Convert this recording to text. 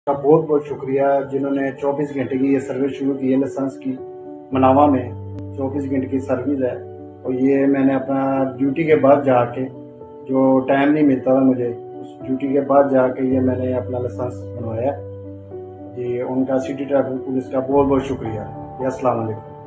का बहुत बहुत शुक्रिया जिन्होंने 24 घंटे की ये सर्विस शुरू की है लाइसेंस की। मनावा में 24 घंटे की सर्विस है और ये मैंने अपना ड्यूटी के बाद जाके, जो टाइम नहीं मिलता था मुझे, उस ड्यूटी के बाद जाके ये मैंने अपना लाइसेंस बनवाया जी। उनका सिटी ट्रैफिक पुलिस का बहुत बहुत शुक्रिया जी। अस्सलाम वालेकुम।